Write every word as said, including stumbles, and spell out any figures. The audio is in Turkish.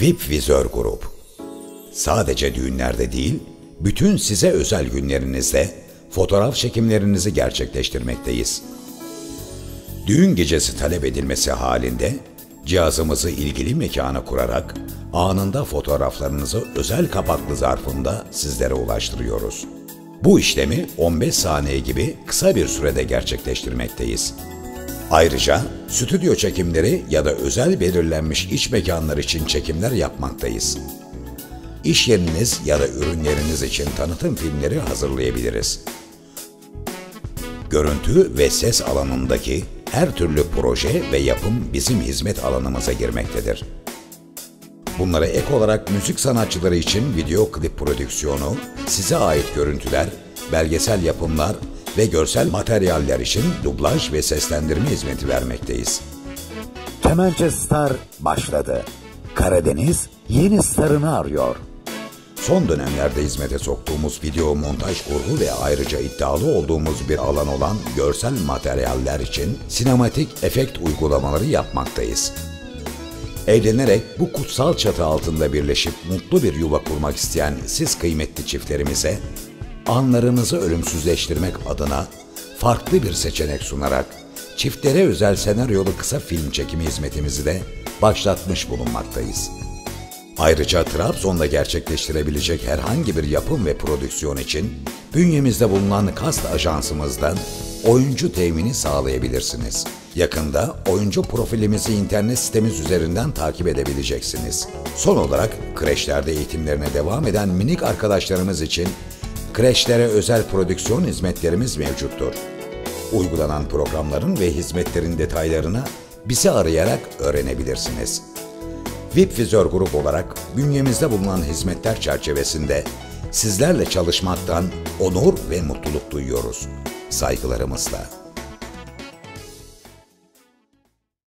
V I P Vizör Grup. Sadece düğünlerde değil, bütün size özel günlerinizde fotoğraf çekimlerinizi gerçekleştirmekteyiz. Düğün gecesi talep edilmesi halinde cihazımızı ilgili mekana kurarak anında fotoğraflarınızı özel kapaklı zarfında sizlere ulaştırıyoruz. Bu işlemi on beş saniye gibi kısa bir sürede gerçekleştirmekteyiz. Ayrıca stüdyo çekimleri ya da özel belirlenmiş iç mekanlar için çekimler yapmaktayız. İş yeriniz ya da ürünleriniz için tanıtım filmleri hazırlayabiliriz. Görüntü ve ses alanındaki her türlü proje ve yapım bizim hizmet alanımıza girmektedir. Bunlara ek olarak müzik sanatçıları için video klip prodüksiyonu, size ait görüntüler, belgesel yapımlar ve görsel materyaller için dublaj ve seslendirme hizmeti vermekteyiz. Kemençe Star başladı. Karadeniz yeni starını arıyor. Son dönemlerde hizmete soktuğumuz video montaj kurgu ve ayrıca iddialı olduğumuz bir alan olan görsel materyaller için sinematik efekt uygulamaları yapmaktayız. Evlenerek bu kutsal çatı altında birleşip mutlu bir yuva kurmak isteyen siz kıymetli çiftlerimize anlarınızı ölümsüzleştirmek adına farklı bir seçenek sunarak çiftlere özel senaryolu kısa film çekimi hizmetimizi de başlatmış bulunmaktayız. Ayrıca Trabzon'da gerçekleştirebilecek herhangi bir yapım ve prodüksiyon için bünyemizde bulunan Kast Ajansımızdan oyuncu temini sağlayabilirsiniz. Yakında oyuncu profilimizi internet sitemiz üzerinden takip edebileceksiniz. Son olarak kreşlerde eğitimlerine devam eden minik arkadaşlarımız için kreşlere özel prodüksiyon hizmetlerimiz mevcuttur. Uygulanan programların ve hizmetlerin detaylarını bizi arayarak öğrenebilirsiniz. V I P Vizör Grup olarak bünyemizde bulunan hizmetler çerçevesinde sizlerle çalışmaktan onur ve mutluluk duyuyoruz. Saygılarımızla.